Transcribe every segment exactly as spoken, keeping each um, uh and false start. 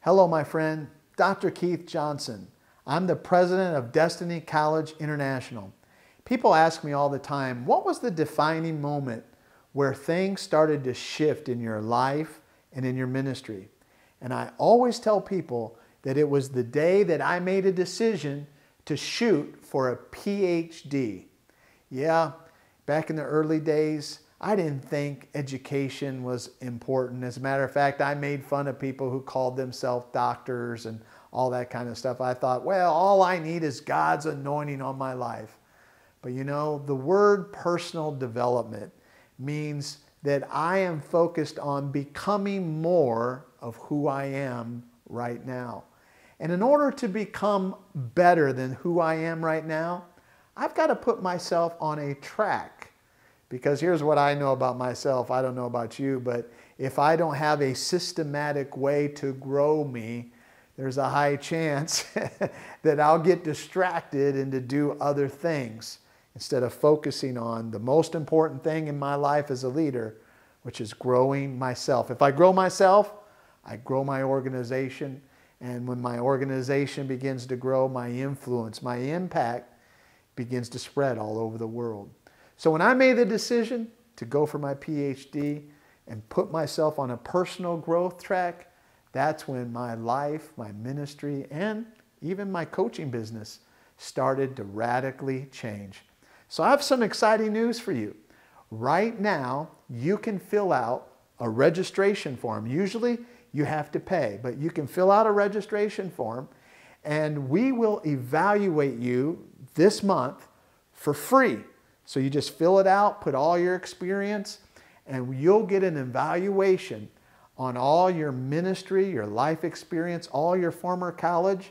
Hello, my friend, Doctor Keith Johnson. I'm the president of Destiny College International. People ask me all the time, what was the defining moment where things started to shift in your life and in your ministry? And I always tell people that it was the day that I made a decision to shoot for a P H D. Yeah, back in the early days, I didn't think education was important. As a matter of fact, I made fun of people who called themselves doctors and all that kind of stuff. I thought, well, all I need is God's anointing on my life. But you know, the word personal development means that I am focused on becoming more of who I am right now. And in order to become better than who I am right now, I've got to put myself on a track. Because here's what I know about myself. I don't know about you, but if I don't have a systematic way to grow me, there's a high chance that I'll get distracted and to do other things instead of focusing on the most important thing in my life as a leader, which is growing myself. If I grow myself, I grow my organization. And when my organization begins to grow, my influence, my impact begins to spread all over the world. So when I made the decision to go for my P H D and put myself on a personal growth track, that's when my life, my ministry, and even my coaching business started to radically change. So I have some exciting news for you. Right now, you can fill out a registration form. Usually you have to pay, but you can fill out a registration form and we will evaluate you this month for free. So you just fill it out, put all your experience, and you'll get an evaluation on all your ministry, your life experience, all your former college.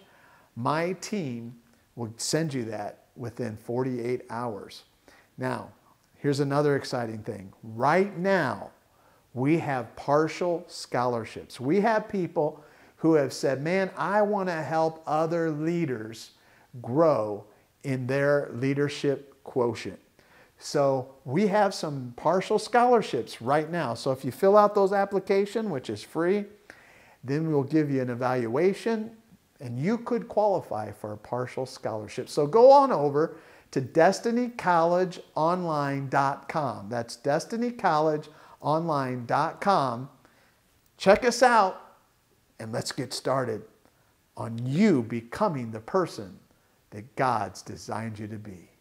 My team will send you that within forty-eight hours. Now, here's another exciting thing. Right now, we have partial scholarships. We have people who have said, man, I want to help other leaders grow in their leadership quotient. So we have some partial scholarships right now. So if you fill out those applications, which is free, then we'll give you an evaluation and you could qualify for a partial scholarship. So go on over to destiny college online dot com. That's destiny college online dot com. Check us out and let's get started on you becoming the person that God's designed you to be.